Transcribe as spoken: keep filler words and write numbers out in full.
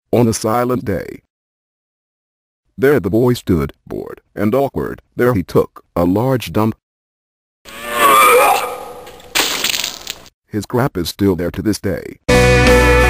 On a silent day, there the boy stood, bored and awkward. There he took a large dump. His crap is still there to this day.